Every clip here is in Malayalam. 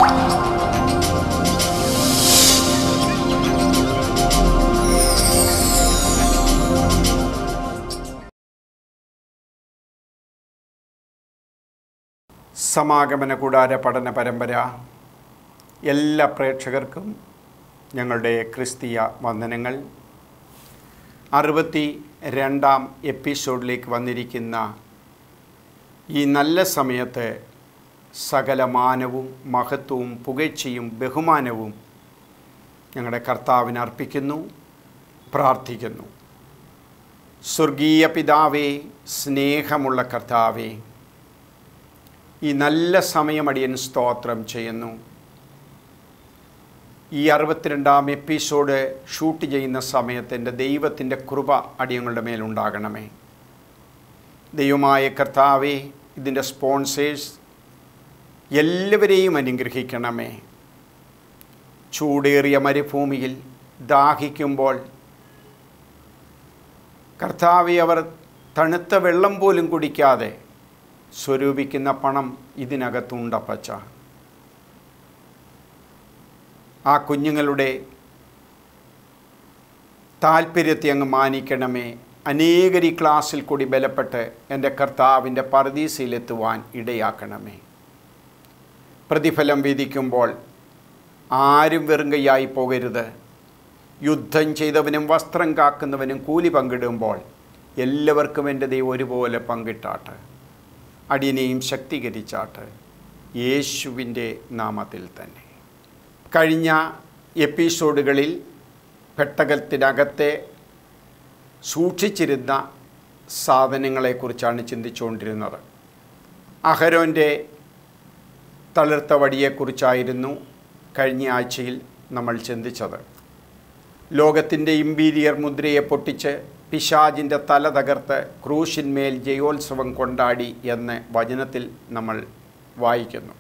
സമാഗമന കൂടാര പഠന പരമ്പര എല്ലാ പ്രേക്ഷകർക്കും ഞങ്ങളുടെ ക്രിസ്തീയ വന്ദനങ്ങൾ. 62ാം എപ്പിസോഡിലേക്ക് വന്നിരിക്കുന്ന ഈ നല്ല സമയത്ത് സകല മാനവും മഹത്വവും പുകഴ്ചയും ബഹുമാനവും ഞങ്ങളുടെ കർത്താവിന് അർപ്പിക്കുന്നു, പ്രാർത്ഥിക്കുന്നു. സ്വർഗീയ പിതാവേ, സ്നേഹമുള്ള കർത്താവേ, ഈ നല്ല സമയം അടിയൻ സ്തോത്രം ചെയ്യുന്നു. ഈ 62ാം എപ്പിസോഡ് ഷൂട്ട് ചെയ്യുന്ന സമയത്ത് എൻ്റെ ദൈവത്തിൻ്റെ കൃപ അടിയങ്ങളുടെ മേലുണ്ടാകണമേ. ദൈവമായ കർത്താവേ, ഇതിൻ്റെ സ്പോൺസേഴ്സ് എല്ലാവരെയും അനുഗ്രഹിക്കണമേ. ചൂടേറിയ മരുഭൂമിയിൽ ദാഹിക്കുമ്പോൾ കർത്താവേ, അവർ തണുത്ത വെള്ളം പോലും കുടിക്കാതെ സ്വരൂപിക്കുന്ന പണം ഇതിനകത്തുണ്ടപ്പച്ച. ആ കുഞ്ഞുങ്ങളുടെ താല്പര്യത്തെ അങ്ങ് മാനിക്കണമേ. അനേകരി ക്ലാസ്സിൽ കൂടി ബലപ്പെട്ട് എൻ്റെ കർത്താവിൻ്റെ പറുദീസയിലെത്തുവാൻ ഇടയാക്കണമേ. പ്രതിഫലം വിധിക്കുമ്പോൾ ആരും വെറുങ്കയായി പോകരുത്. യുദ്ധം ചെയ്തവനും വസ്ത്രം കാക്കുന്നവനും കൂലി പങ്കിടുമ്പോൾ എല്ലാവർക്കും എൻ്റെ ദൈവം ഒരുപോലെ പങ്കിട്ടാട്ട്. അടിയനെയും ശക്തീകരിച്ചാട്ട്, യേശുവിൻ്റെ നാമത്തിൽ തന്നെ. കഴിഞ്ഞ എപ്പിസോഡുകളിൽ പെട്ടകത്തിനകത്തെ സൂക്ഷിച്ചിരുന്ന സാധനങ്ങളെക്കുറിച്ചാണ് ചിന്തിച്ചുകൊണ്ടിരുന്നത്. അഹരോൻ്റെ തളിർത്ത വടിയെക്കുറിച്ചായിരുന്നു കഴിഞ്ഞ ആഴ്ചയിൽ നമ്മൾ ചിന്തിച്ചത്. ലോകത്തിൻ്റെ ഇമ്പീരിയർ മുദ്രയെ പൊട്ടിച്ച് പിശാചിൻ്റെ തല തകർത്ത് ക്രൂശിന്മേൽ ജയോത്സവം കൊണ്ടാടി എന്ന് വചനത്തിൽ നമ്മൾ വായിക്കുന്നു.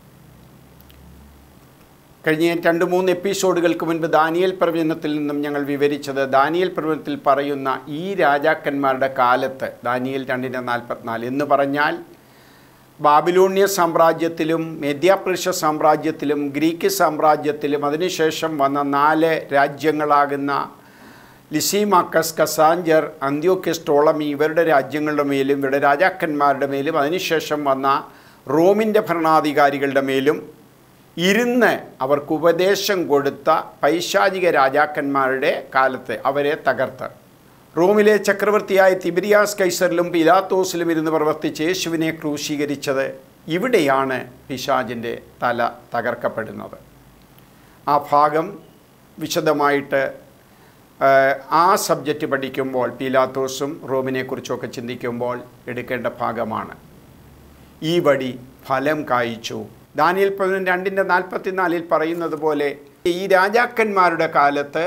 കഴിഞ്ഞ 2-3 എപ്പിസോഡുകൾക്ക് മുൻപ് ദാനിയേൽ പ്രവചനത്തിൽ നിന്നും ഞങ്ങൾ വിവരിച്ചത്, ദാനിയേൽ പ്രവചനത്തിൽ പറയുന്ന ഈ രാജാക്കന്മാരുടെ കാലത്ത്, ദാനിയേൽ 2:44 എന്ന് പറഞ്ഞാൽ ബാബിലോണ്യ സാമ്രാജ്യത്തിലും മെദ്യാപർഷ്യ സാമ്രാജ്യത്തിലും ഗ്രീക്ക് സാമ്രാജ്യത്തിലും അതിനുശേഷം വന്ന 4 രാജ്യങ്ങളാകുന്ന ലിസിമാക്കസ്, കസാഞ്ചർ, അന്ത്യോക്യസ്, ടോളമി, ഇവരുടെ രാജ്യങ്ങളുടെ മേലും ഇവരുടെ രാജാക്കന്മാരുടെ മേലും അതിനുശേഷം വന്ന റോമിൻ്റെ ഭരണാധികാരികളുടെ മേലും ഇരുന്ന് അവർക്ക് ഉപദേശം കൊടുത്ത പൈശാചിക രാജാക്കന്മാരുടെ കാലത്ത് അവരെ തകർത്ത് റോമിലെ ചക്രവർത്തിയായ തിബിരിയാസ് കൈസറിലും പിലാത്തോസിലും ഇരുന്ന് പ്രവർത്തിച്ച് യേശുവിനെ ക്രൂശീകരിച്ചത് ഇവിടെയാണ് പിശാചിൻ്റെ തല തകർക്കപ്പെടുന്നത്. ആ ഭാഗം വിശദമായിട്ട് ആ സബ്ജക്റ്റ് പഠിക്കുമ്പോൾ പീലാത്തോസും റോമിനെക്കുറിച്ചൊക്കെ ചിന്തിക്കുമ്പോൾ എടുക്കേണ്ട ഭാഗമാണ്. ഈ വടി ഫലം കായ്ച്ചു. ദാനിയേൽ 2:44 പറയുന്നത് പോലെ ഈ രാജാക്കന്മാരുടെ കാലത്ത്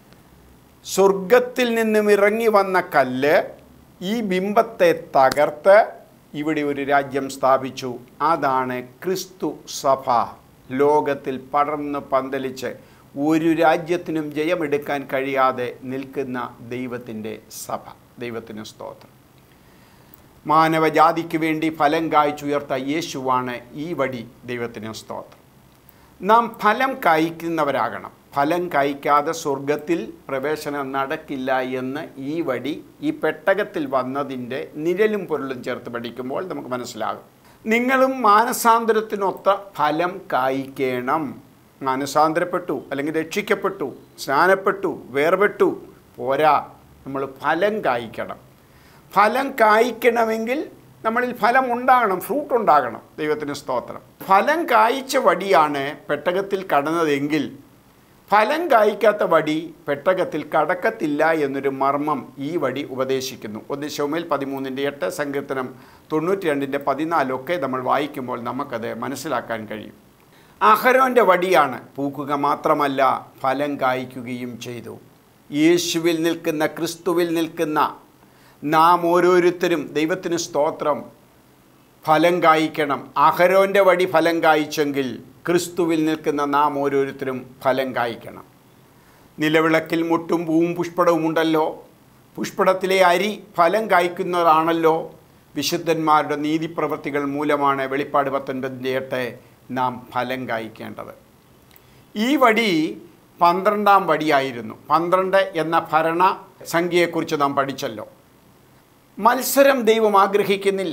സ്വർഗത്തിൽ നിന്നും ഇറങ്ങി വന്ന കല്ല് ഈ ബിംബത്തെ തകർത്ത് ഇവിടെ ഒരു രാജ്യം സ്ഥാപിച്ചു. അതാണ് ക്രിസ്തു സഭ. ലോകത്തിൽ പടർന്ന് പന്തലിച്ച് ഒരു രാജ്യത്തിനും ജയമെടുക്കാൻ കഴിയാതെ നിൽക്കുന്ന ദൈവത്തിൻ്റെ സഭ. ദൈവത്തിന് സ്തോത്രം. മാനവജാതിക്ക് വേണ്ടി ഫലം കായ്ച്ചുയർത്ത യേശുവാണ് ഈ വടി. ദൈവത്തിന് സ്തോത്രം. നാം ഫലം കായ്ക്കുന്നവരാകണം. ഫലം കായ്ക്കാതെ സ്വർഗത്തിൽ പ്രവേശനം നടക്കില്ല എന്ന് ഈ വടി ഈ പെട്ടകത്തിൽ വന്നതിൻ്റെ നിഴലും പൊരുളും ചേർത്ത് പഠിക്കുമ്പോൾ നമുക്ക് മനസ്സിലാകും. നിങ്ങളും മാനസാന്തരത്തിനൊത്ത ഫലം കായ്ക്കണം. മാനസാന്തരപ്പെട്ടു, അല്ലെങ്കിൽ രക്ഷിക്കപ്പെട്ടു, സ്നാനപ്പെട്ടു, വേർപെട്ടു പോരാ, നമ്മൾ ഫലം കായ്ക്കണം. ഫലം കായ്ക്കണമെങ്കിൽ നമ്മളിൽ ഫലം ഉണ്ടാകണം, ഫ്രൂട്ട് ഉണ്ടാകണം. ദൈവത്തിന് സ്തോത്രം. ഫലം കായ്ച്ച വടിയാണ് പെട്ടകത്തിൽ കടന്നതെങ്കിൽ ഫലം കായ്ക്കാത്ത വടി പെട്ടകത്തിൽ കടക്കത്തില്ല എന്നൊരു മർമ്മം ഈ വടി ഉപദേശിക്കുന്നു. 1 ശമൂവേൽ 13:8, സങ്കീർത്തനം 92:14 ഒക്കെ നമ്മൾ വായിക്കുമ്പോൾ നമുക്കത് മനസ്സിലാക്കാൻ കഴിയും. അഹരോൻ്റെ വടിയാണ്. പൂക്കുക മാത്രമല്ല, ഫലം കായ്ക്കുകയും ചെയ്തു. യേശുവിൽ നിൽക്കുന്ന, ക്രിസ്തുവിൽ നിൽക്കുന്ന നാം ഓരോരുത്തരും, ദൈവത്തിന് സ്തോത്രം, ഫലം കായ്ക്കണം. അഹരോൻ്റെ വടി ഫലം കായ്ച്ചെങ്കിൽ ക്രിസ്തുവിൽ നിൽക്കുന്ന നാം ഓരോരുത്തരും ഫലം കായ്ക്കണം. നിലവിളക്കിൽ മുട്ടും പൂവും പുഷ്പടവും ഉണ്ടല്ലോ. പുഷ്പടത്തിലെ അരി ഫലം കായ്ക്കുന്നതാണല്ലോ. വിശുദ്ധന്മാരുടെ നീതിപ്രവൃത്തികൾ മൂലമാണ് വെളിപ്പാട് 19:8 നാം ഫലം കായ്ക്കേണ്ടത്. ഈ വടി 12-ാം വടിയായിരുന്നു. 12 എന്ന ഭരണ സംഖ്യയെക്കുറിച്ച് നാം പഠിച്ചല്ലോ. മത്സരം ദൈവം ആഗ്രഹിക്കുന്നില്ല.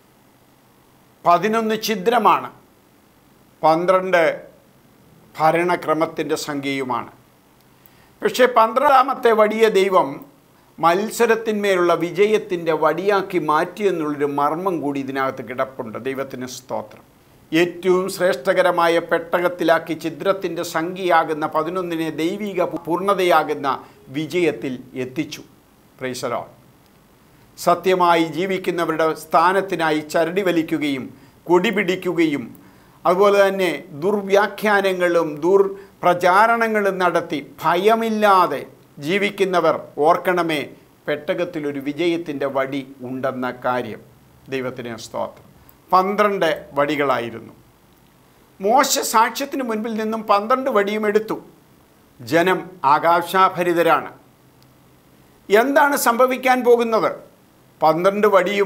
11 ഛിദ്രമാണ്, 12 ഭരണക്രമത്തിൻ്റെ സംഖ്യയുമാണ്. പക്ഷേ 12-ാമത്തെ വടിയെ ദൈവം മത്സരത്തിന്മേലുള്ള വിജയത്തിൻ്റെ വടിയാക്കി മാറ്റിയെന്നുള്ളൊരു മർമ്മം കൂടി ഇതിനകത്ത് കിടപ്പുണ്ട്. ദൈവത്തിന് സ്തോത്രം. ഏറ്റവും ശ്രേഷ്ഠകരമായ പെട്ടകത്തിലാക്കി ഛിദ്രത്തിൻ്റെ സംഖ്യയാകുന്ന 11-നെ ദൈവിക പൂർണ്ണതയാകുന്ന വിജയത്തിൽ എത്തിച്ചു. Praise the lord. സത്യമായി ജീവിക്കുന്നവരുടെ സ്ഥാനത്തിനായി ചരടി വലിക്കുകയും കൊടി പിടിക്കുകയും അതുപോലെ തന്നെ ദുർവ്യാഖ്യാനങ്ങളും ദുർപ്രചാരണങ്ങളും നടത്തി ഭയമില്ലാതെ ജീവിക്കുന്നവർ ഓർക്കണമേ, പെട്ടകത്തിലൊരു വിജയത്തിൻ്റെ വടി ഉണ്ടെന്ന കാര്യം. ദൈവത്തിന് സ്തോത്രം. 12 വടികളായിരുന്നു. മോശ സാക്ഷ്യത്തിന് മുൻപിൽ നിന്നും 12 വടിയും എടുത്തു. ജനം ആകാംക്ഷാഭരിതരാണ്. എന്താണ് സംഭവിക്കാൻ പോകുന്നത്? 12 വടിയും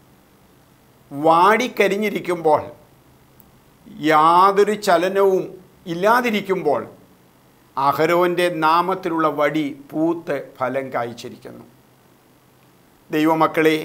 വാടിക്കരിഞ്ഞിരിക്കുമ്പോൾ, യാതൊരു ചലനവും ഇല്ലാതിരിക്കുമ്പോൾ അഹരോൻ്റെ നാമത്തിലുള്ള വടി പൂത്ത് ഫലം കായ്ച്ചിരിക്കുന്നു. ദൈവമക്കളെ,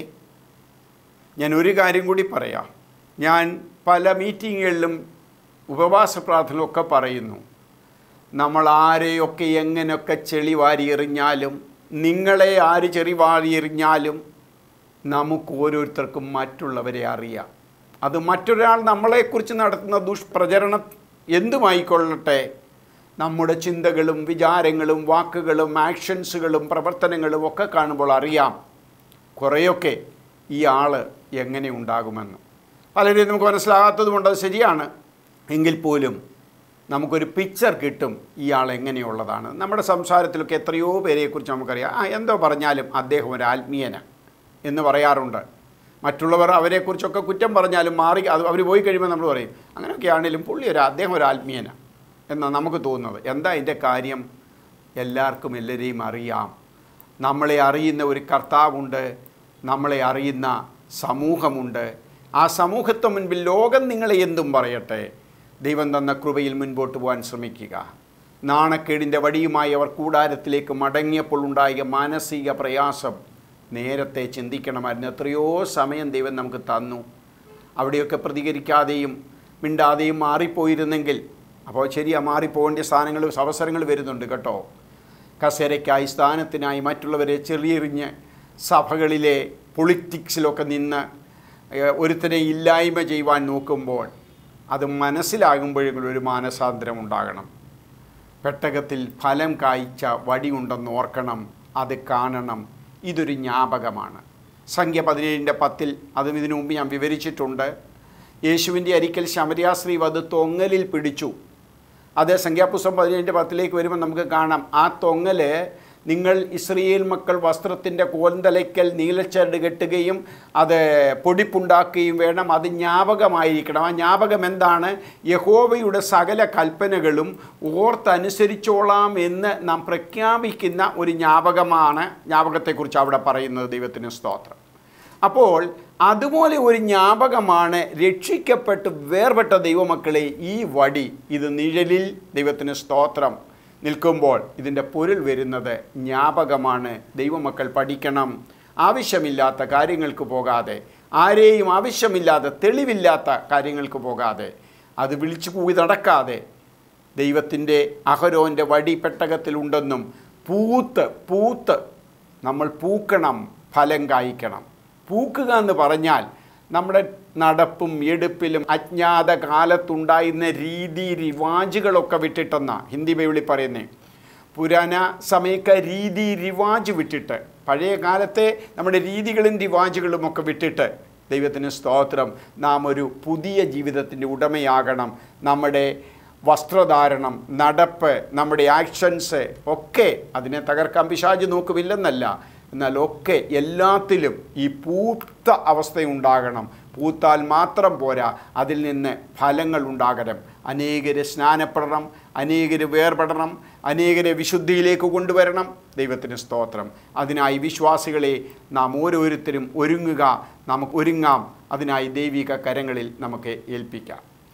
ഞാൻ ഒരു കാര്യം കൂടി പറയാം. ഞാൻ പല മീറ്റിങ്ങുകളിലും ഉപവാസ പ്രാർത്ഥനയൊക്കെ പറയുന്നു, നമ്മൾ ആരെയൊക്കെ എങ്ങനെയൊക്കെ ചെളി വാരിയെറിഞ്ഞാലും, നിങ്ങളെ ആര് ചെളി വാരിയെറിഞ്ഞാലും, നമുക്ക് ഓരോരുത്തർക്കും മറ്റുള്ളവരെ അറിയാം. അത് മറ്റൊരാൾ നമ്മളെക്കുറിച്ച് നടത്തുന്ന ദുഷ്പ്രചരണം എന്തുമായിക്കൊള്ളട്ടെ, നമ്മുടെ ചിന്തകളും വിചാരങ്ങളും വാക്കുകളും ആക്ഷൻസുകളും പ്രവർത്തനങ്ങളും ഒക്കെ കാണുമ്പോൾ അറിയാം കുറേയൊക്കെ ഈ ആൾ എങ്ങനെ ഉണ്ടാകുമെന്ന്. പലരെയും നമുക്ക് മനസ്സിലാകാത്തതുകൊണ്ട് അത് ശരിയാണ്. എങ്കിൽ പോലും നമുക്കൊരു പിക്ചർ കിട്ടും ഈ ആൾ എങ്ങനെയുള്ളതാണ്. നമ്മുടെ സംസാരത്തിലൊക്കെ എത്രയോ പേരെക്കുറിച്ച് നമുക്കറിയാം. എന്തോ പറഞ്ഞാലും അദ്ദേഹം ഒരു ആത്മീയന എന്ന് പറയാറുണ്ട്. മറ്റുള്ളവർ അവരെക്കുറിച്ചൊക്കെ കുറ്റം പറഞ്ഞാലും മാറി അവർ പോയി കഴിയുമ്പോൾ നമ്മൾ പറയും അങ്ങനെയൊക്കെ ആണെങ്കിലും അദ്ദേഹം ഒരു ആത്മീയന എന്നാണ് നമുക്ക് തോന്നുന്നത്. എന്താ അതിൻ്റെ കാര്യം? എല്ലാവർക്കും എല്ലാവരെയും അറിയാം. നമ്മളെ അറിയുന്ന ഒരു കർത്താവുണ്ട്, നമ്മളെ അറിയുന്ന സമൂഹമുണ്ട്. ആ സമൂഹത്തിന് മുൻപിൽ ലോകം നിങ്ങളെ എന്തും പറയട്ടെ, ദൈവം തന്ന കൃപയിൽ മുൻപോട്ട് പോകാൻ ശ്രമിക്കുക. നാണക്കേടിൻ്റെ വടിയുമായി അവർ കൂടാരത്തിലേക്ക് മടങ്ങിയപ്പോൾ ഉണ്ടായ മാനസിക പ്രയാസം നേരത്തെ ചിന്തിക്കണമായിരുന്നു. എത്രയോ സമയം ദൈവം നമുക്ക് തന്നു. അവിടെയൊക്കെ പ്രതികരിക്കാതെയും മിണ്ടാതെയും മാറിപ്പോയിരുന്നെങ്കിൽ, അപ്പോൾ ശരിയാ, മാറിപ്പോകേണ്ട അവസരങ്ങൾ വരുന്നുണ്ട് കേട്ടോ. കസേരയ്ക്കായി സ്ഥാനത്തിനായി മറ്റുള്ളവരെ ചെറിയെറിഞ്ഞ് സഭകളിലെ പൊളിറ്റിക്സിലൊക്കെ നിന്ന് ഒരുത്തനെ ഇല്ലായ്മ ചെയ്യുവാൻ നോക്കുമ്പോൾ അത് മനസ്സിലാകുമ്പോഴെങ്കിലും ഒരു മാനസാന്തരം ഉണ്ടാകണം. പെട്ടകത്തിൽ ഫലം കായ്ച്ച വടിയുണ്ടെന്ന് ഓർക്കണം, അത് കാണണം. ഇതൊരു ജ്ഞാപകമാണ്. സംഖ്യ 17:10 അതും ഇതിനു മുമ്പ് ഞാൻ വിവരിച്ചിട്ടുണ്ട്. യേശുവിൻ്റെ അരിക്കൽ ശമര്യാസ്ത്രീ വധു തൊങ്ങലിൽ പിടിച്ചു. അത് സംഖ്യാപുസ്തകം 17:10 വരുമ്പോൾ നമുക്ക് കാണാം. ആ തൊങ്ങൽ, നിങ്ങൾ ഇസ്രായേൽ മക്കൾ വസ്ത്രത്തിൻ്റെ കോൽത്തലയ്ക്കൽ നീലച്ചരട് കെട്ടുകയും അത് പൊടിപ്പുണ്ടാക്കുകയും വേണം. അത് ജ്ഞാപകമായിരിക്കണം. ആ ജ്ഞാപകം എന്താണ്? യഹോവയുടെ സകല കൽപ്പനകളും ഓർത്തനുസരിച്ചോളാം എന്ന് നാം പ്രഖ്യാപിക്കുന്ന ഒരു ജ്ഞാപകത്തെക്കുറിച്ച് അവിടെ പറയുന്നത്. ദൈവത്തിന് സ്തോത്രം. അപ്പോൾ അതുപോലെ ഒരു ജ്ഞാപകമാണ് രക്ഷിക്കപ്പെട്ട് വേർപെട്ട ദൈവമക്കളെ ഈ വടി. ഇത് നിഴലിൽ, ദൈവത്തിന് സ്തോത്രം, നിൽക്കുമ്പോൾ ഇതിൻ്റെ പൊരുൾ വരുന്നത് ജ്ഞാപകമാണ്. ദൈവമക്കൾ പഠിക്കണം. ആവശ്യമില്ലാത്ത കാര്യങ്ങൾക്ക് പോകാതെ, ആരെയും ആവശ്യമില്ലാതെ തെളിവില്ലാത്ത കാര്യങ്ങൾക്ക് പോകാതെ, അത് വിളിച്ചു കൂടി നടക്കാതെ, ദൈവത്തിൻ്റെ അഹരോൻ്റെ വടി പെട്ടകത്തിലുണ്ടെന്നും പൂത്ത് നമ്മൾ പൂക്കണം, ഫലം കായ്ക്കണം. പൂക്കുക എന്ന് പറഞ്ഞാൽ നമ്മുടെ നടപ്പും എടുപ്പിലും അജ്ഞാത കാലത്തുണ്ടായിരുന്ന രീതി റിവാജുകളൊക്കെ വിട്ടിട്ടെന്നാണ് ഹിന്ദി ബൈബിളിൽ പറയുന്നത്. പുരാന സമയക്ക രീതി റിവാജ് വിട്ടിട്ട്, പഴയ കാലത്തെ നമ്മുടെ രീതികളും റിവാജുകളും ഒക്കെ വിട്ടിട്ട്, ദൈവത്തിന് സ്തോത്രം, നാം ഒരു പുതിയ ജീവിതത്തിൻ്റെ ഉടമയാകണം. നമ്മുടെ വസ്ത്രധാരണം, നടപ്പ്, നമ്മുടെ ആക്ഷൻസ് ഒക്കെ അതിനെ തകർക്കാൻ പിശാച് നോക്കുമില്ലെന്നല്ല, എന്നാൽ ഒക്കെ എല്ലാത്തിലും ഈ പൂത്ത അവസ്ഥയുണ്ടാകണം. പൂത്താൽ മാത്രം പോരാ, അതിൽ നിന്ന് ഫലങ്ങൾ ഉണ്ടാകണം. അനേകരെ സ്നാനപ്പെടണം, അനേകര് വേർപെടണം, അനേകരെ വിശുദ്ധിയിലേക്ക് കൊണ്ടുവരണം. ദൈവത്തിന് സ്തോത്രം. അതിനായി വിശ്വാസികളെ നാം ഓരോരുത്തരും ഒരുങ്ങാം. അതിനായി ദൈവിക കരങ്ങളിൽ നമുക്ക് ഏൽപ്പിക്കാം.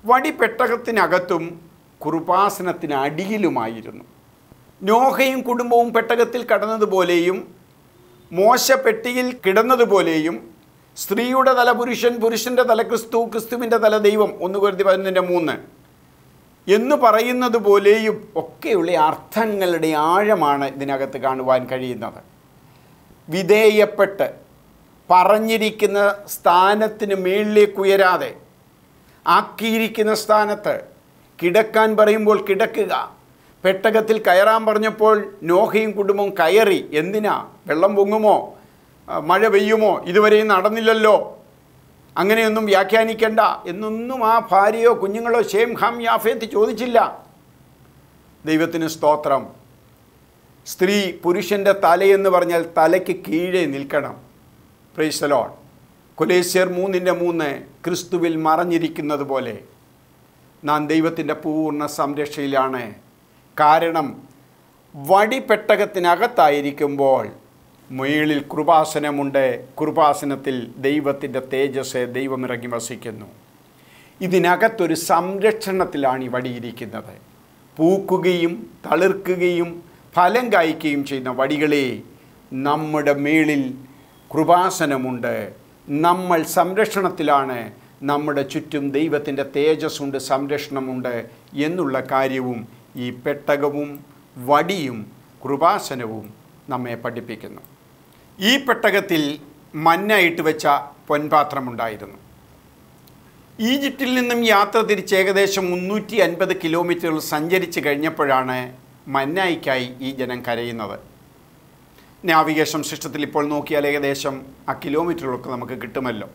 വടി പെട്ടകത്തിനകത്തും കൃപാസനത്തിന് അടിയിലുമായിരുന്നു. നോഹയും കുടുംബവും പെട്ടകത്തിൽ കടന്നതുപോലെയും മോശ പെട്ടിയിൽ കിടന്നതുപോലെയും സ്ത്രീയുടെ തല പുരുഷൻ, പുരുഷൻ്റെ തല ക്രിസ്തു, ക്രിസ്തുവിൻ്റെ തല ദൈവം 1 Corinthians 11:3 എന്ന് പറയുന്നത് പോലെയും ഒക്കെയുള്ള അർത്ഥങ്ങളുടെ ആഴമാണ് ഇതിനകത്ത് കാണുവാൻ കഴിയുന്നത്. വിധേയപ്പെട്ട് പറഞ്ഞിരിക്കുന്ന സ്ഥാനത്തിന് മേളിലേക്ക് ഉയരാതെ ആക്കിയിരിക്കുന്ന സ്ഥാനത്ത് കിടക്കാൻ പറയുമ്പോൾ കിടക്കുക. പെട്ടകത്തിൽ കയറാൻ പറഞ്ഞപ്പോൾ നോഹയും കുടുംബവും കയറി. എന്തിനാ? വെള്ളം പൊങ്ങുമോ, മഴ പെയ്യുമോ, ഇതുവരെയും നടന്നില്ലല്ലോ, അങ്ങനെയൊന്നും വ്യാഖ്യാനിക്കേണ്ട എന്നൊന്നും ആ ഭാര്യയോ കുഞ്ഞുങ്ങളോ ഷേം, ഹാം, യാഫേത്ത് ചോദിച്ചില്ല. ദൈവത്തിന് സ്തോത്രം. സ്ത്രീ പുരുഷൻ്റെ തലയെന്ന് പറഞ്ഞാൽ തലയ്ക്ക് കീഴേ നിൽക്കണം. Price the Lord. കൊലോസ്യർ 3:3 ക്രിസ്തുവിൽ മറഞ്ഞിരിക്കുന്നത് പോലെ നാം ദൈവത്തിൻ്റെ പൂർണ്ണ സംരക്ഷയിലാണ്. കാരണം വടി പെട്ടകത്തിനകത്തായിരിക്കുമ്പോൾ മുകളിൽ കൃപാസനമുണ്ട്. കൃപാസനത്തിൽ ദൈവത്തിൻ്റെ തേജസ് ദൈവമിറങ്ങി വസിക്കുന്നു. ഇതിനകത്തൊരു സംരക്ഷണത്തിലാണ് ഈ വടിയിരിക്കുന്നത്. പൂക്കുകയും തളിർക്കുകയും ഫലം കായ്ക്കുകയും ചെയ്യുന്ന വടികളെ നമ്മുടെ മേളിൽ കൃപാസനമുണ്ട്. നമ്മൾ സംരക്ഷണത്തിലാണ്. നമ്മുടെ ചുറ്റും ദൈവത്തിൻ്റെ തേജസ്സുണ്ട്, സംരക്ഷണമുണ്ട് എന്നുള്ള കാര്യവും ഈ പെട്ടകവും വടിയും കൃപാസനവും നമ്മെ പഠിപ്പിക്കുന്നു. ഈ പെട്ടകത്തിൽ മന്ന ഇട്ട് വെച്ച പൊൻപാത്രമുണ്ടായിരുന്നു. ഈജിപ്തിൽ നിന്നും യാത്ര തിരിച്ച് ഏകദേശം 350 കിലോമീറ്ററുകൾ സഞ്ചരിച്ച് കഴിഞ്ഞപ്പോഴാണ് മന്നായിക്കായി ഈ ജനം കരയുന്നത്. നാവിഗേഷൻ സിസ്റ്റത്തിൽ ഇപ്പോൾ നോക്കിയാൽ ഏകദേശം ആ കിലോമീറ്ററുകളൊക്കെ നമുക്ക് കിട്ടുമല്ലോ.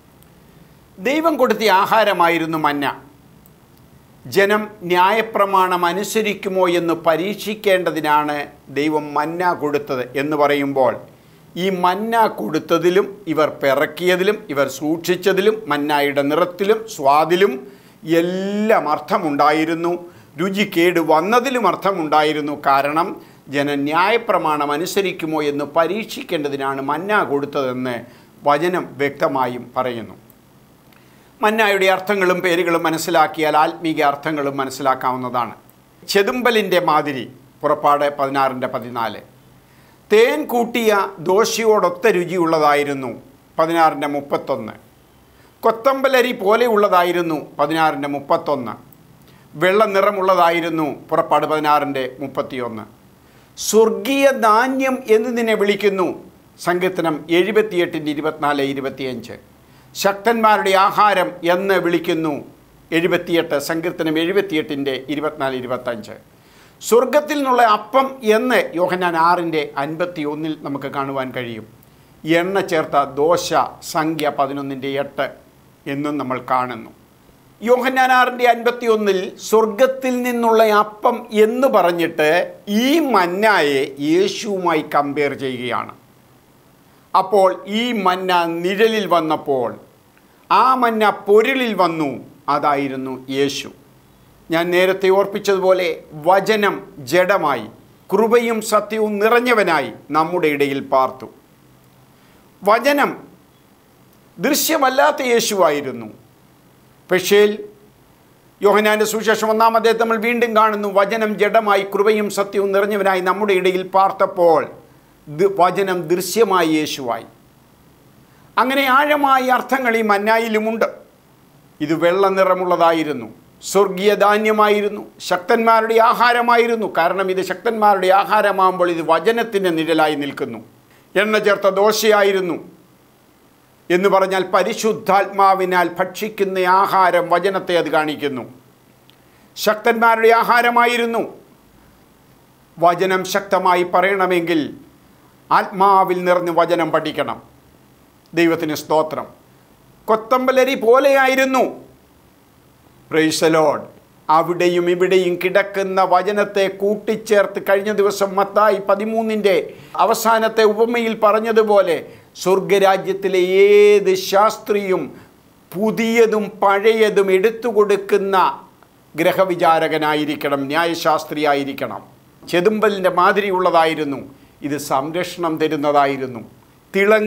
ദൈവം കൊടുത്ത ആഹാരമായിരുന്നു മന്ന. ജനം ന്യായപ്രമാണം അനുസരിക്കുമോ എന്ന് പരീക്ഷിക്കേണ്ടതിനാണ് ദൈവം മന്ന കൊടുത്തത് എന്ന് പറയുമ്പോൾ ഈ മന്ന കൊടുത്തതിലും ഇവർ പിറക്കിയതിലും ഇവർ സൂക്ഷിച്ചതിലും മന്നായുടെ നിറത്തിലും സ്വാദിലും എല്ലാം അർത്ഥമുണ്ടായിരുന്നു. രുചിക്കേട് വന്നതിലും അർത്ഥമുണ്ടായിരുന്നു. കാരണം ജനം ന്യായപ്രമാണം അനുസരിക്കുമോ എന്ന് പരീക്ഷിക്കേണ്ടതിനാണ് മന്ന കൊടുത്തതെന്ന് വചനം വ്യക്തമായും പറയുന്നു. മന്നായുടെ അർത്ഥങ്ങളും പേരുകളും മനസ്സിലാക്കിയാൽ ആത്മീക അർത്ഥങ്ങളും മനസ്സിലാക്കാവുന്നതാണ്. ചെതുമ്പലിൻ്റെ മാതിരി, പുറപ്പാട് 16:14. തേൻ കൂട്ടിയ ദോശയോടൊത്ത രുചിയുള്ളതായിരുന്നു, 16:31. കൊത്തമ്പലരി പോലെയുള്ളതായിരുന്നു, 16:31. വെള്ള നിറമുള്ളതായിരുന്നു, പുറപ്പാട് 16:31. സ്വർഗീയ ധാന്യം എന്നതിനെ വിളിക്കുന്നു, സങ്കീർത്തനം 78:24-25. ശക്തന്മാരുടെ ആഹാരം എന്ന് വിളിക്കുന്നു, 78, സങ്കീർത്തനം 78:24-25. സ്വർഗത്തിൽ നിന്നുള്ള അപ്പം എന്ന് യോഹന്നാൻ 6:51 നമുക്ക് കാണുവാൻ കഴിയും. എണ്ണ ചേർത്ത ദോശ, സംഖ്യ 11:8 എന്നും നമ്മൾ കാണുന്നു. യോഹന്നാൻ 6:51 സ്വർഗത്തിൽ നിന്നുള്ള അപ്പം എന്ന് പറഞ്ഞിട്ട് ഈ മന്നായെ യേശുവുമായി കമ്പയർ ചെയ്യുകയാണ്. അപ്പോൾ ഈ മന്ന നിഴലിൽ വന്നപ്പോൾ ആ മന്ന പൊരുളിൽ വന്നു, അതായിരുന്നു യേശു. ഞാൻ നേരത്തെ ഓർപ്പിച്ചതുപോലെ വചനം ജഡമായി കൃപയും സത്യവും നിറഞ്ഞവനായി നമ്മുടെ ഇടയിൽ പാർത്തു. വചനം ദൃശ്യമല്ലാത്ത യേശുവായിരുന്നു. പക്ഷേ യോഹന്നാൻ്റെ സുവിശേഷം 1-ാം അധ്യായത്തിൽ നമ്മൾ വീണ്ടും കാണുന്നു, വചനം ജഡമായി കൃപയും സത്യവും നിറഞ്ഞവനായി നമ്മുടെ ഇടയിൽ പാർത്തപ്പോൾ വചനം ദൃശ്യമായി യേശുവായി. അങ്ങനെ ആഴമായ അർത്ഥങ്ങൾ ഈ മന്നായിലുമുണ്ട്. ഇത് വെള്ള നിറമുള്ളതായിരുന്നു, സ്വർഗീയ ധാന്യമായിരുന്നു, ശക്തന്മാരുടെ ആഹാരമായിരുന്നു. കാരണം ഇത് ശക്തന്മാരുടെ ആഹാരമാകുമ്പോൾ ഇത് വചനത്തിൻ്റെ നിഴലായി നിൽക്കുന്നു. എണ്ണ ചേർത്ത ദോശയായിരുന്നു എന്ന് പറഞ്ഞാൽ പരിശുദ്ധാത്മാവിനാൽ ഭക്ഷിക്കുന്ന ആഹാരം, വചനത്തെ അത് കാണിക്കുന്നു. ശക്തന്മാരുടെ ആഹാരമായിരുന്നു. വചനം ശക്തമായി പറയണമെങ്കിൽ ആത്മാവിൽ നിറഞ്ഞ് വചനം പഠിക്കണം. ദൈവത്തിന് സ്തോത്രം. കൊത്തമ്പലരി പോലെയായിരുന്നു. Praise the lord. അവിടെയും ഇവിടെയും കിടക്കുന്ന വചനത്തെ കൂട്ടിച്ചേർത്ത് കഴിഞ്ഞ ദിവസം മത്തായി 13 അവസാനത്തെ ഉപമയിൽ പറഞ്ഞതുപോലെ സ്വർഗരാജ്യത്തിലെ ഏത് ശാസ്ത്രിയും പുതിയതും പഴയതും എടുത്തു കൊടുക്കുന്ന ഗ്രഹവിചാരകനായിരിക്കണം, ന്യായശാസ്ത്രിയായിരിക്കണം. ചെതുമ്പലിൻ്റെ മാതിരിയുള്ളതായിരുന്നു. ഇത് സംരക്ഷണം തരുന്നതായിരുന്നു,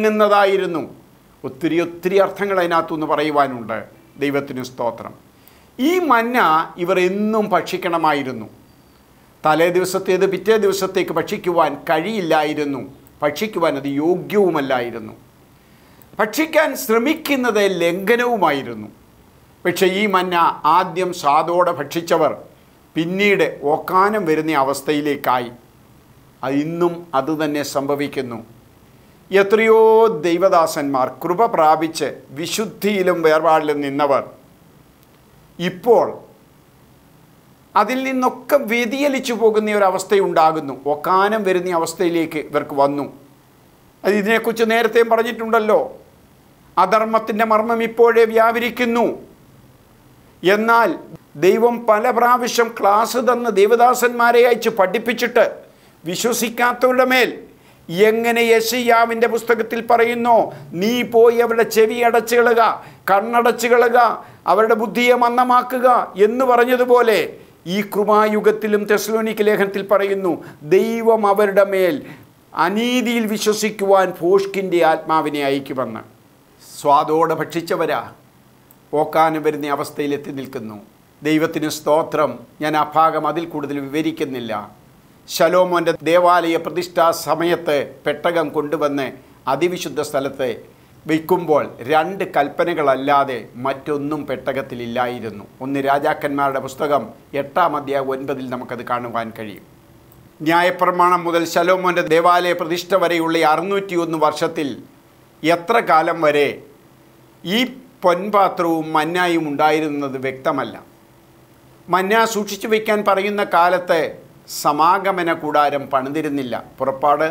തിളങ്ങുന്നതായിരുന്നു. ഒത്തിരി അർത്ഥങ്ങൾ അതിനകത്തുനിന്ന് പറയുവാനുണ്ട്. ദൈവത്തിന് സ്തോത്രം. ഈ മന്ന ഇവർ എന്നും ഭക്ഷിക്കണമായിരുന്നു. തലേ ദിവസത്തേത് പിറ്റേ ദിവസത്തേക്ക് ഭക്ഷിക്കുവാൻ കഴിയില്ലായിരുന്നു. ഭക്ഷിക്കുവാൻ അത് യോഗ്യവുമല്ലായിരുന്നു. ഭക്ഷിക്കാൻ ശ്രമിക്കുന്നത് ലംഘനവുമായിരുന്നു. പക്ഷേ ഈ മന്ന ആദ്യം സ്വാദോടെ ഭക്ഷിച്ചവർ പിന്നീട് ഓക്കാനം വരുന്ന അവസ്ഥയിലേക്കായി. ഇന്നും അതുതന്നെ സംഭവിക്കുന്നു. എത്രയോ ദൈവദാസന്മാർ കൃപ പ്രാപിച്ച് വിശുദ്ധിയിലും വേർപാടിലും നിന്നവർ ഇപ്പോൾ അതിൽ നിന്നൊക്കെ വ്യതിചലിച്ചു പോകുന്ന ഒരവസ്ഥയുണ്ടാകുന്നു. ഒക്കാനം വരുന്ന അവസ്ഥയിലേക്ക് ഇവർക്ക് വന്നു. ഇതിനെക്കുറിച്ച് നേരത്തെയും പറഞ്ഞിട്ടുണ്ടല്ലോ. അധർമ്മത്തിൻ്റെ മർമ്മം ഇപ്പോഴേ വ്യാപരിക്കുന്നു. എന്നാൽ ദൈവം പല പ്രാവശ്യം ക്ലാസ് തന്ന് ദൈവദാസന്മാരെ അയച്ച് പഠിപ്പിച്ചിട്ട് വിശ്വസിക്കാത്തവരുടെ മേൽ എങ്ങനെ യെശയ്യാവിൻ്റെ പുസ്തകത്തിൽ പറയുന്നു, നീ പോയി അവരുടെ ചെവി അടച്ചു കളയുക, കണ്ണടച്ചു കളയുക, അവരുടെ ബുദ്ധിയെ മന്ദമാക്കുക എന്ന് പറഞ്ഞതുപോലെ ഈ കൃപായുഗത്തിലും തെസ്സലോനിക്ക ലേഖനത്തിൽ പറയുന്നു, ദൈവം അവരുടെ മേൽ അനീതിയിൽ വിശ്വസിക്കുവാൻ ഭോഷ്കിൻ്റെ ആത്മാവിനെ അയക്കുമെന്ന്. സ്വാദോടെ ഭക്ഷിച്ചവരാ ഓക്കാനം വരുന്ന അവസ്ഥയിലെത്തി നിൽക്കുന്നു. ദൈവത്തിന് സ്തോത്രം. ഞാൻ ആ ഭാഗം അതിൽ കൂടുതൽ വിവരിക്കുന്നില്ല. ശലോമോൻ്റെ ദേവാലയ പ്രതിഷ്ഠാ സമയത്ത് പെട്ടകം കൊണ്ടുവന്ന് അതിവിശുദ്ധ സ്ഥലത്ത് വയ്ക്കുമ്പോൾ 2 കൽപ്പനകളല്ലാതെ മറ്റൊന്നും പെട്ടകത്തിലില്ലായിരുന്നു. ഒന്ന് രാജാക്കന്മാരുടെ പുസ്തകം 8-ാം അധ്യായം 9-ൽ നമുക്കത് കാണുവാൻ കഴിയും. ന്യായപ്രമാണം മുതൽ ശലോമോൻ്റെ ദേവാലയ പ്രതിഷ്ഠ വരെയുള്ള 601 വർഷത്തിൽ എത്ര കാലം വരെ ഈ പൊൻപാത്രവും മന്നായും ഉണ്ടായിരുന്നത് വ്യക്തമല്ല. മന്ന സൂക്ഷിച്ചു വയ്ക്കാൻ പറയുന്ന കാലത്ത് സമാഗമന കൂടാരം പണിതിരുന്നില്ല. പുറപ്പാട്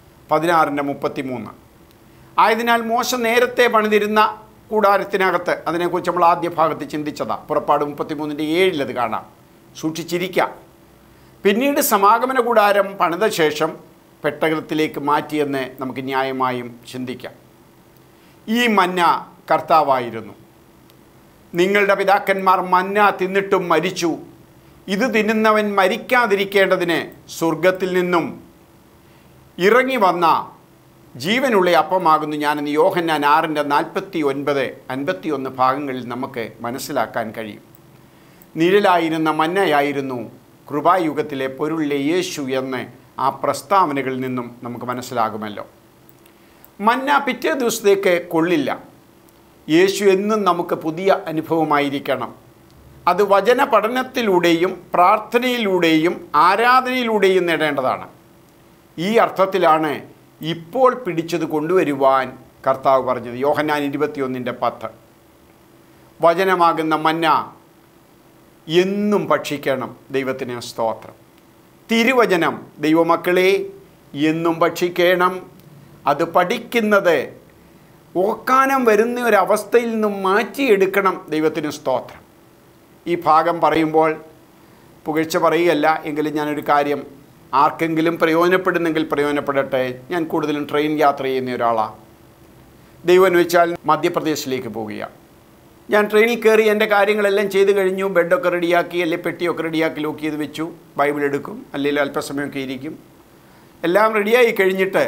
16:33. ആയതിനാൽ മോശ നേരത്തെ പണിതിരുന്ന കൂടാരത്തിനകത്ത്, അതിനെക്കുറിച്ച് നമ്മൾ ആദ്യ ഭാഗത്ത് ചിന്തിച്ചതാണ്. പുറപ്പാട് 33:7 അത് കാണാം. സൂക്ഷിച്ചിരിക്കാം. പിന്നീട് സമാഗമന കൂടാരം പണിത ശേഷം പെട്ടകത്തിലേക്ക് മാറ്റിയെന്ന് നമുക്ക് ന്യായമായും ചിന്തിക്കാം. ഈ മന്ന കർത്താവായിരുന്നു. നിങ്ങളുടെ പിതാക്കന്മാർ മന്ന തിന്നിട്ടും മരിച്ചു. ഇത് തിന്നുന്നവൻ മരിക്കാതിരിക്കേണ്ടതിന് സ്വർഗത്തിൽ നിന്നും ഇറങ്ങി വന്ന ജീവനുള്ള അപ്പമാകുന്നു ഞാനെന്ന് യോഹന്നാൻ 6:49-51 ഭാഗങ്ങളിൽ നമുക്ക് മനസ്സിലാക്കാൻ കഴിയും. നിഴലായിരുന്ന മന്നയായിരുന്നു കൃപായുഗത്തിലെ പൊരുളിലെ യേശു എന്ന് ആ പ്രസ്താവനകളിൽ നിന്നും നമുക്ക് മനസ്സിലാകുമല്ലോ. മന്ന പിറ്റേ ദിവസത്തേക്ക് കൊള്ളില്ല. യേശു എന്നും നമുക്ക് പുതിയ അനുഭവമായിരിക്കണം. അത് വചന പഠനത്തിലൂടെയും പ്രാർത്ഥനയിലൂടെയും ആരാധനയിലൂടെയും നേടേണ്ടതാണ്. ഈ അർത്ഥത്തിലാണ് ഇപ്പോൾ പിടിച്ചത് കൊണ്ടുവരുവാൻ കർത്താവ് പറഞ്ഞത്. യോഹന്നാൻ 21:10. വചനമാകുന്ന മന്ന എന്നും ഭക്ഷിക്കണം. ദൈവത്തിന് സ്തോത്രം. തിരുവചനം ദൈവമക്കളെ എന്നും ഭക്ഷിക്കണം. അത് പഠിക്കുന്നത് ഓക്കാനം വരുന്ന ഒരവസ്ഥയിൽ നിന്നും മാറ്റിയെടുക്കണം. ദൈവത്തിന് സ്തോത്രം. ഈ ഭാഗം പറയുമ്പോൾ പുകഴ്ച പറയുകയല്ല, എങ്കിലും ഞാനൊരു കാര്യം ആർക്കെങ്കിലും പ്രയോജനപ്പെടുന്നെങ്കിൽ പ്രയോജനപ്പെടട്ടെ. ഞാൻ കൂടുതലും ട്രെയിൻ യാത്ര ചെയ്യുന്ന ഒരാളാണ്. ദൈവം വെച്ചാൽ മധ്യപ്രദേശിലേക്ക് പോവുകയാണ്. ഞാൻ ട്രെയിനിൽ കയറി എൻ്റെ കാര്യങ്ങളെല്ലാം ചെയ്ത് കഴിഞ്ഞു. ബെഡൊക്കെ റെഡിയാക്കി, അല്ലെങ്കിൽ പെട്ടിയൊക്കെ റെഡിയാക്കി ലോക്ക് ചെയ്ത് വെച്ചു. ബൈബിൾ എടുക്കും, അല്ലെങ്കിൽ അല്പസമയമൊക്കെ ഇരിക്കും. എല്ലാം റെഡിയായി കഴിഞ്ഞിട്ട്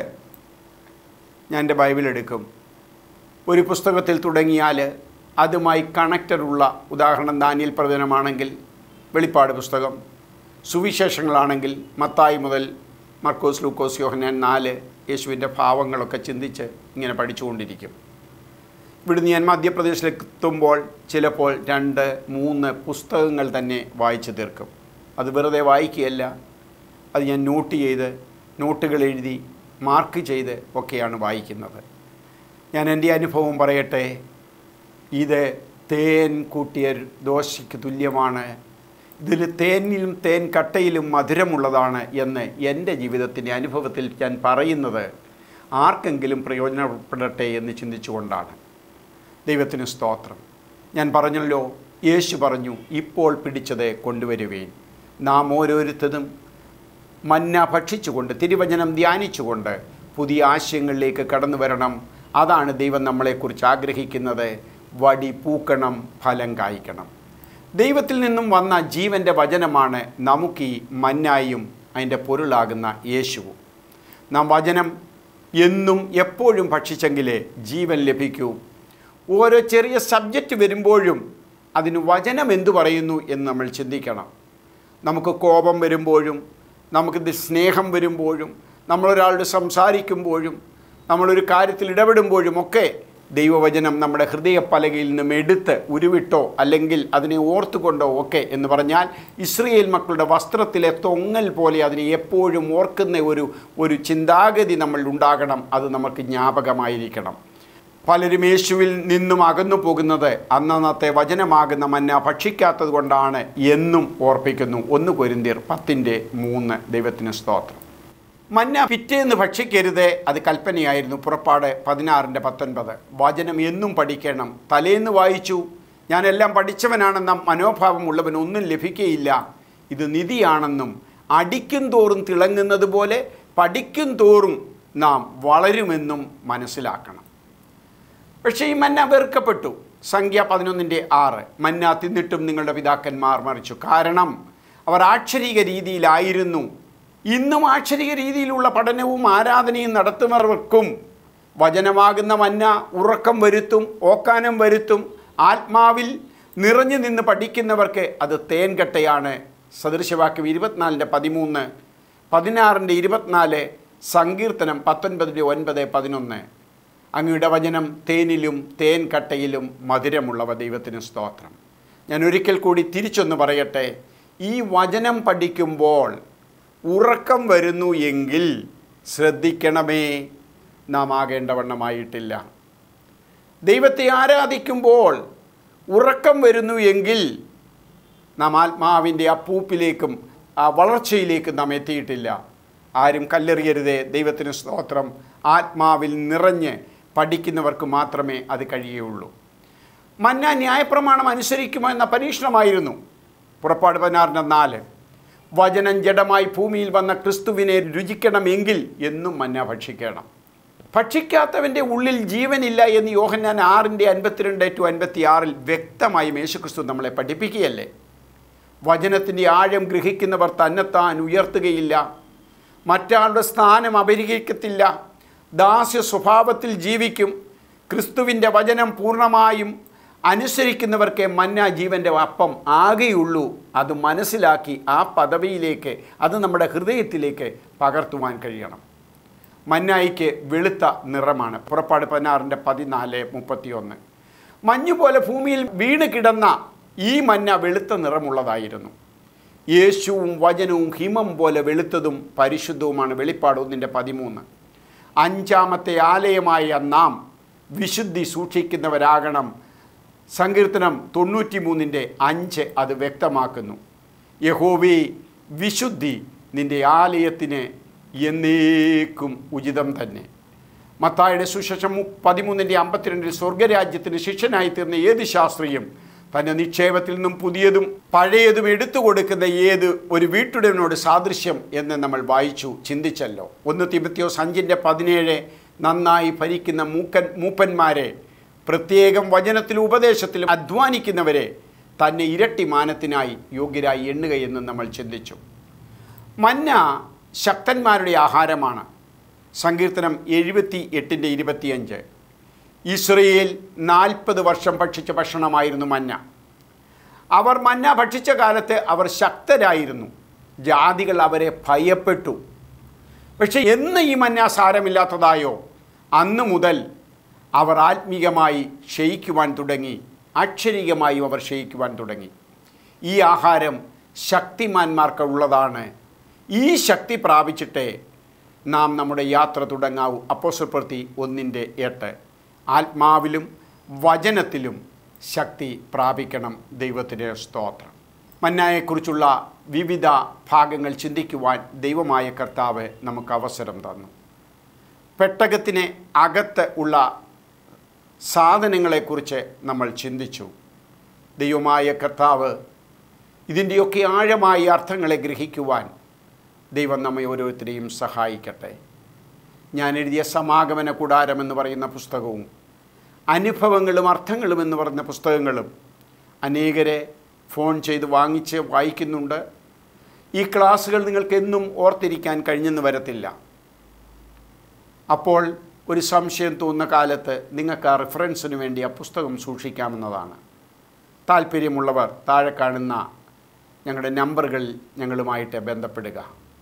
ഞാൻ എൻ്റെ ബൈബിൾ എടുക്കും. ഒരു പുസ്തകത്തിൽ തുടങ്ങിയാൽ അതുമായി കണക്റ്റഡുള്ള, ഉദാഹരണം ദാനിയേൽ പ്രവചനമാണെങ്കിൽ വെളിപ്പാട് പുസ്തകം, സുവിശേഷങ്ങളാണെങ്കിൽ മത്തായി മുതൽ മർക്കോസ്, ലൂക്കോസ്, യോഹന്നാൻ 4 യേശുവിൻ്റെ ഭാവങ്ങളൊക്കെ ചിന്തിച്ച് ഇങ്ങനെ പഠിച്ചുകൊണ്ടിരിക്കും. ഇവിടുന്ന് ഞാൻ മധ്യപ്രദേശിലെത്തുമ്പോൾ ചിലപ്പോൾ 2-3 പുസ്തകങ്ങൾ തന്നെ വായിച്ചു തീർക്കും. അത് വെറുതെ വായിക്കുകയല്ല, അത് ഞാൻ നോട്ട് ചെയ്ത്, നോട്ടുകൾ എഴുതി, മാർക്ക് ചെയ്ത് ഒക്കെയാണ് വായിക്കുന്നത്. ഞാൻ എൻ്റെ അനുഭവം പറയട്ടെ. ഇത് തേൻ കൂട്ടിയ ദോശയ്ക്ക് തുല്യമാണ്. ഇതിൽ തേനിലും തേൻ കട്ടയിലും മധുരമുള്ളതാണ് എന്ന് എൻ്റെ ജീവിതത്തിൻ്റെ അനുഭവത്തിൽ ഞാൻ പറയുന്നത് ആർക്കെങ്കിലും പ്രയോജനപ്പെടട്ടെ എന്ന് ചിന്തിച്ചുകൊണ്ടാണ്. ദൈവത്തിന് സ്തോത്രം. ഞാൻ പറഞ്ഞല്ലോ, യേശു പറഞ്ഞു, ഇപ്പോൾ പിടിച്ചത് കൊണ്ടുവരുവേൻ. നാം ഓരോരുത്തരും മന്ന ഭക്ഷിച്ചുകൊണ്ട്, തിരുവചനം ധ്യാനിച്ചുകൊണ്ട് പുതിയ ആശയങ്ങളിലേക്ക് കടന്നു വരണം. അതാണ് ദൈവം നമ്മളെക്കുറിച്ച് ആഗ്രഹിക്കുന്നത്. വടി പൂക്കണം, ഫലം കായ്ക്കണം. ദൈവത്തിൽ നിന്നും വന്ന ജീവൻ്റെ വചനമാണ് നമുക്ക് ഈ മന്നായും അതിൻ്റെ പൊരുളാകുന്ന യേശുവും. നാം വചനം എന്നും എപ്പോഴും ഭക്ഷിച്ചെങ്കിലേ ജീവൻ ലഭിക്കൂ. ഓരോ ചെറിയ സബ്ജക്റ്റ് വരുമ്പോഴും അതിന് വചനം എന്തു പറയുന്നു എന്ന് നമ്മൾ ചിന്തിക്കണം. നമുക്ക് കോപം വരുമ്പോഴും, നമുക്ക് സ്നേഹം വരുമ്പോഴും, നമ്മളൊരാളോട് സംസാരിക്കുമ്പോഴും, നമ്മളൊരു കാര്യത്തിൽ ഇടപെടുമ്പോഴും ഒക്കെ ദൈവവചനം നമ്മുടെ ഹൃദയപ്പലകയിൽ നിന്നും എടുത്ത് ഉരുവിട്ടോ അല്ലെങ്കിൽ അതിനെ ഓർത്തുകൊണ്ടോ ഒക്കെ എന്ന് പറഞ്ഞാൽ ഇസ്രായേൽ മക്കളുടെ വസ്ത്രത്തിലെ തൊങ്ങൽ പോലെ അതിനെ എപ്പോഴും ഓർക്കുന്ന ഒരു ചിന്താഗതി നമ്മൾ ഉണ്ടാകണം. അത് നമുക്ക് ജ്ഞാപകമായിരിക്കണം. പലരും യേശുവിൽ നിന്നും അകന്നു പോകുന്നത് അന്നത്തെ വചനമാകുന്ന മന്ന ഭക്ഷിക്കാത്തത് കൊണ്ടാണ് എന്നും ഓർപ്പിക്കുന്നു. 1 കൊരിന്ത്യർ 10:3. ദൈവത്തിന് സ്തോത്രം. മന്ന പിറ്റേന്ന് ഭക്ഷിക്കരുത്, അത് കൽപ്പനയായിരുന്നു. പുറപ്പാട് 16:19. വചനം എന്നും പഠിക്കണം. തലേന്ന് വായിച്ചു, ഞാനെല്ലാം പഠിച്ചവനാണെന്ന മനോഭാവമുള്ളവൻ ഒന്നും ലഭിക്കുകയില്ല. ഇത് നിധിയാണെന്നും അടിക്കും തോറും തിളങ്ങുന്നത് പോലെ പഠിക്കും തോറും നാം വളരുമെന്നും മനസ്സിലാക്കണം. പക്ഷേ ഈ മന്ന വെറുക്കപ്പെട്ടു. സംഖ്യ 11:6. മന്ന തിന്നിട്ടും നിങ്ങളുടെ പിതാക്കന്മാർ മരിച്ചു. കാരണം അവർ ആക്ഷരിക രീതിയിലായിരുന്നു. ഇന്നും ആക്ഷരിക രീതിയിലുള്ള പഠനവും ആരാധനയും നടത്തുന്നവർക്കും വചനമാകുന്ന മന്ന ഉറക്കം വരുത്തും, ഓക്കാനം വരുത്തും. ആത്മാവിൽ നിറഞ്ഞു നിന്ന് പഠിക്കുന്നവർക്ക് അത് തേൻകട്ടയാണ്. സദൃശവാക്യം 24:13, 16:24, സങ്കീർത്തനം 19:9-11. അങ്ങയുടെ വചനം തേനിലും തേൻകട്ടയിലും മധുരമുള്ളവ. ദൈവത്തിന് സ്തോത്രം. ഞാൻ ഒരിക്കൽ കൂടി തിരിച്ചൊന്ന് പറയട്ടെ. ഈ വചനം പഠിക്കുമ്പോൾ ഉറക്കം വരുന്നു എങ്കിൽ ശ്രദ്ധിക്കണമേ, നാം ആകേണ്ടവണ്ണമായിട്ടില്ല. ദൈവത്തെ ആരാധിക്കുമ്പോൾ ഉറക്കം വരുന്നു എങ്കിൽ നാം ആത്മാവിൻ്റെ അപ്പൂപ്പിലേക്കും ആ വളർച്ചയിലേക്കും നാം എത്തിയിട്ടില്ല. ആരും കല്ലെറിയരുതേ. ദൈവത്തിന് സ്തോത്രം. ആത്മാവിൽ നിറഞ്ഞ് പഠിക്കുന്നവർക്ക് മാത്രമേ അത് കഴിയുകയുള്ളൂ. മന്ന ന്യായപ്രമാണം അനുസരിക്കുമോ എന്ന പരീക്ഷണമായിരുന്നു. പുറപ്പാട് 16:4. വചനം ജഡമായി ഭൂമിയിൽ വന്ന ക്രിസ്തുവിനെ രുചിക്കണമെങ്കിൽ എന്നും മന്ന ഭക്ഷിക്കണം. ഭക്ഷിക്കാത്തവൻ്റെ ഉള്ളിൽ ജീവനില്ല എന്ന് യോഹന്നാൻ 6:52-56 വ്യക്തമായും യേശുക്രിസ്തു നമ്മളെ പഠിപ്പിക്കുകയല്ലേ. വചനത്തിൻ്റെ ആഴം ഗ്രഹിക്കുന്നവർ തന്നെത്താൻ ഉയർത്തുകയില്ല, മറ്റാളുടെ സ്ഥാനം അപരിഹരിക്കത്തില്ല, ദാസ്യ സ്വഭാവത്തിൽ ജീവിക്കും. ക്രിസ്തുവിൻ്റെ വചനം പൂർണ്ണമായും അനുസരിക്കുന്നവർക്ക് മന്ന ജീവൻ്റെ അപ്പം ആകെയുള്ളൂ. അത് മനസ്സിലാക്കി ആ പദവിയിലേക്ക്, അത് നമ്മുടെ ഹൃദയത്തിലേക്ക് പകർത്തുവാൻ കഴിയണം. മന്നായിക്ക് വെളുത്ത നിറമാണ്. പുറപ്പാട് 16:14-31. മഞ്ഞുപോലെ ഭൂമിയിൽ വീണ് കിടന്ന ഈ മന്ന വെളുത്ത നിറമുള്ളതായിരുന്നു. യേശുവും വചനവും ഹിമം പോലെ വെളുത്തതും പരിശുദ്ധവുമാണ്. വെളിപ്പാട് 1:13. അഞ്ചാമത്തെ ആലയമായ നാം വിശുദ്ധി സൂക്ഷിക്കുന്നവരാകണം. സങ്കീർത്തനം 93:5 അത് വ്യക്തമാക്കുന്നു. യഹോവേ, വിശുദ്ധി നിൻ്റെ ആലയത്തിന് എന്നേക്കും ഉചിതം തന്നെ. മത്തായിയുടെ സുവിശേഷം 13:52 സ്വർഗരാജ്യത്തിന് ശിഷ്യനായി തീർന്ന ഏത് ശാസ്ത്രിയും തൻ്റെ നിക്ഷേപത്തിൽ നിന്നും പുതിയതും പഴയതും എടുത്തു കൊടുക്കുന്ന ഏത് ഒരു വീട്ടുടമയോട് സാദൃശ്യം എന്ന് നമ്മൾ വായിച്ചു, ചിന്തിച്ചല്ലോ. 1 തിമോഥെയോസ് 5:17 നന്നായി ഭരിക്കുന്ന മൂപ്പന്മാരെ, പ്രത്യേകം വചനത്തിലും ഉപദേശത്തിലും അധ്വാനിക്കുന്നവരെ തന്നെ ഇരട്ടി മാനത്തിനായി യോഗ്യരായി എണ്ണുകയെന്ന് നമ്മൾ ചിന്തിച്ചു. മന്ന ശക്തന്മാരുടെ ആഹാരമാണ്. സങ്കീർത്തനം 78:25. ഇസ്രായേൽ 40 വർഷം ഭക്ഷിച്ച ഭക്ഷണമായിരുന്നു മന്ന. അവർ മന്ന ഭക്ഷിച്ച കാലത്ത് അവർ ശക്തരായിരുന്നു. ജാതികൾ അവരെ ഭയപ്പെട്ടു. പക്ഷെ എന്ന് ഈ മന്ന സാരമില്ലാത്തതായോ അന്ന് മുതൽ അവർ ആത്മീകമായി ക്ഷയിക്കുവാൻ തുടങ്ങി, അക്ഷരികമായും അവർ ക്ഷയിക്കുവാൻ തുടങ്ങി. ഈ ആഹാരം ശക്തിമാന്മാർക്കുള്ളതാണ്. ഈ ശക്തി പ്രാപിച്ചിട്ടേ നാം നമ്മുടെ യാത്ര തുടങ്ങാവൂ. അപ്പോസ്തലപ്രവൃത്തി 1:8. ആത്മാവിലും വചനത്തിലും ശക്തി പ്രാപിക്കണം. ദൈവത്തിന് സ്തോത്രം. മന്നായെക്കുറിച്ചുള്ള വിവിധ ഭാഗങ്ങൾ ചിന്തിക്കുവാൻ ദൈവമായ കർത്താവ് നമുക്ക് അവസരം തന്നു. പെട്ടകത്തിന് അകത്ത് ഉള്ള സാധനങ്ങളെക്കുറിച്ച് നമ്മൾ ചിന്തിച്ചു. ദൈവമായ കർത്താവ് ഇതിൻ്റെയൊക്കെ ആഴമായ അർത്ഥങ്ങളെ ഗ്രഹിക്കുവാൻ ദൈവം നമ്മെ ഓരോരുത്തരെയും സഹായിക്കട്ടെ. ഞാൻ എഴുതിയ സമാഗമന കൂടാരം എന്ന് പറയുന്ന പുസ്തകവും അനുഭവങ്ങളും അർത്ഥങ്ങളും എന്ന് പറയുന്ന പുസ്തകങ്ങളും അനേകരെ ഫോൺ ചെയ്ത് വാങ്ങിച്ച് വായിക്കുന്നുണ്ട്. ഈ ക്ലാസ്സുകൾ നിങ്ങൾക്കെന്നും ഓർത്തിരിക്കാൻ കഴിഞ്ഞെന്ന് വരത്തില്ല. അപ്പോൾ ഒരു സംശയം തോന്നുന്ന കാലത്ത് നിങ്ങൾക്ക് ആ റെഫറൻസിന് വേണ്ടി ആ പുസ്തകം സൂക്ഷിക്കാമെന്നതാണ്. താല്പര്യമുള്ളവർ താഴെ കാണുന്ന ഞങ്ങളുടെ നമ്പറുകളിൽ ഞങ്ങളുമായിട്ട് ബന്ധപ്പെടുക.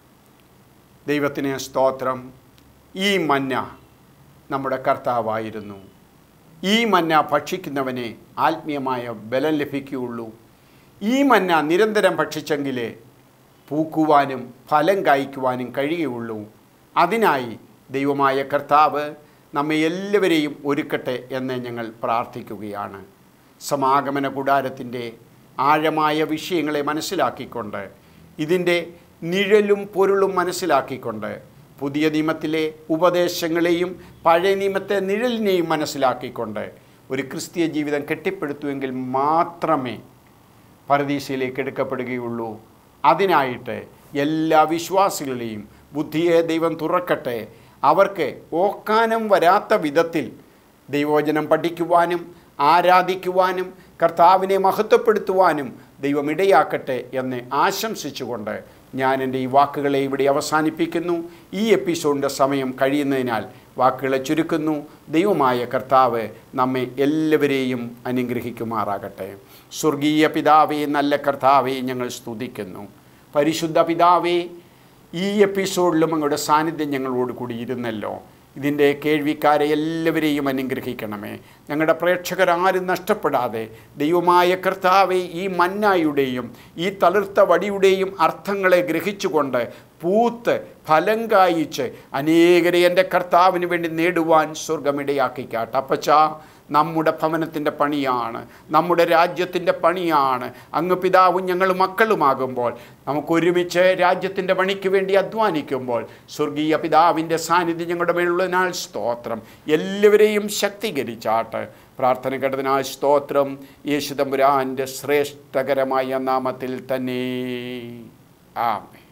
ദൈവത്തിന് സ്തോത്രം. ഈ മന്ന നമ്മുടെ കർത്താവായിരുന്നു. ഈ മന്ന ഭക്ഷിക്കുന്നവനെ ആത്മീയമായ ബലം ലഭിക്കുകയുള്ളൂ. ഈ മന്ന നിരന്തരം ഭക്ഷിച്ചെങ്കിലേ പൂക്കുവാനും ഫലം കായ്ക്കുവാനും കഴിയുകയുള്ളൂ. അതിനായി ദൈവമായ കർത്താവ് നമ്മെ എല്ലാവരെയും ഒരുക്കട്ടെ എന്ന് ഞങ്ങൾ പ്രാർത്ഥിക്കുകയാണ്. സമാഗമന കൂടാരത്തിൻ്റെ ആഴമായ വിഷയങ്ങളെ മനസ്സിലാക്കിക്കൊണ്ട്, ഇതിൻ്റെ നിഴലും പൊരുളും മനസ്സിലാക്കിക്കൊണ്ട്, പുതിയ നിയമത്തിലെ ഉപദേശങ്ങളെയും പഴയ നിയമത്തെ നിഴലിനെയും മനസ്സിലാക്കിക്കൊണ്ട് ഒരു ക്രിസ്തീയ ജീവിതം കെട്ടിപ്പടുത്തുവെങ്കിൽ മാത്രമേ പരദീസയിലേക്ക് എടുക്കപ്പെടുകയുള്ളൂ. അതിനായിട്ട് എല്ലാ വിശ്വാസികളെയും ബുദ്ധിയെ ദൈവം തുറക്കട്ടെ. അവർക്ക് ഓക്കാനം വരാത്ത വിധത്തിൽ ദൈവവചനം പഠിക്കുവാനും ആരാധിക്കുവാനും കർത്താവിനെ മഹത്വപ്പെടുത്തുവാനും ദൈവം ഇടയാക്കട്ടെ എന്ന് ആശംസിച്ചുകൊണ്ട് ഞാൻ എൻ്റെ ഈ വാക്കുകളെ ഇവിടെ അവസാനിപ്പിക്കുന്നു. ഈ എപ്പിസോഡിൻ്റെ സമയം കഴിയുന്നതിനാൽ വാക്കുകളെ ചുരുക്കുന്നു. ദൈവമായ കർത്താവ് നമ്മെ എല്ലാവരെയും അനുഗ്രഹിക്കുമാറാകട്ടെ. സ്വർഗീയ പിതാവേ, നല്ല കർത്താവേ, ഞങ്ങൾ സ്തുതിക്കുന്നു. പരിശുദ്ധ പിതാവേ, ഈ എപ്പിസോഡിലും അങ്ങയുടെ സാന്നിധ്യം ഞങ്ങളോട് കൂടി ഇരുന്നല്ലോ. ഇതിൻ്റെ കേൾവിക്കാരെ എല്ലാവരെയും അനുഗ്രഹിക്കണമേ. ഞങ്ങളുടെ പ്രേക്ഷകരാരും നഷ്ടപ്പെടാതെ ദൈവമായ കർത്താവെ, ഈ മന്നായുടെയും ഈ തളിർത്ത വടിയുടെയും അർത്ഥങ്ങളെ ഗ്രഹിച്ചുകൊണ്ട് പൂത്ത് ഫലം കായിച്ച് അനേകരെ എൻ്റെ കർത്താവിന് വേണ്ടി നേടുവാൻ സ്വർഗമിടയാക്കിക്കാട്ടെ. അപ്പച്ചാ, നമ്മുടെ ഭവനത്തിൻ്റെ പണിയാണ്, നമ്മുടെ രാജ്യത്തിൻ്റെ പണിയാണ്. അങ്ങ് പിതാവും ഞങ്ങൾ മക്കളുമാകുമ്പോൾ, നമുക്കൊരുമിച്ച് രാജ്യത്തിൻ്റെ പണിക്ക് വേണ്ടി അധ്വാനിക്കുമ്പോൾ സ്വർഗീയ പിതാവിൻ്റെ സാന്നിധ്യം ഞങ്ങളുടെ മേലുള്ളതിനാൽ സ്തോത്രം. എല്ലാവരെയും ശക്തീകരിച്ചാട്ട്. പ്രാർത്ഥന കേട്ടതിനാൽ സ്തോത്രം. യേശു തമ്പുരാൻ്റെ ശ്രേഷ്ഠകരമായ നാമത്തിൽ തന്നെ. ആമേൻ.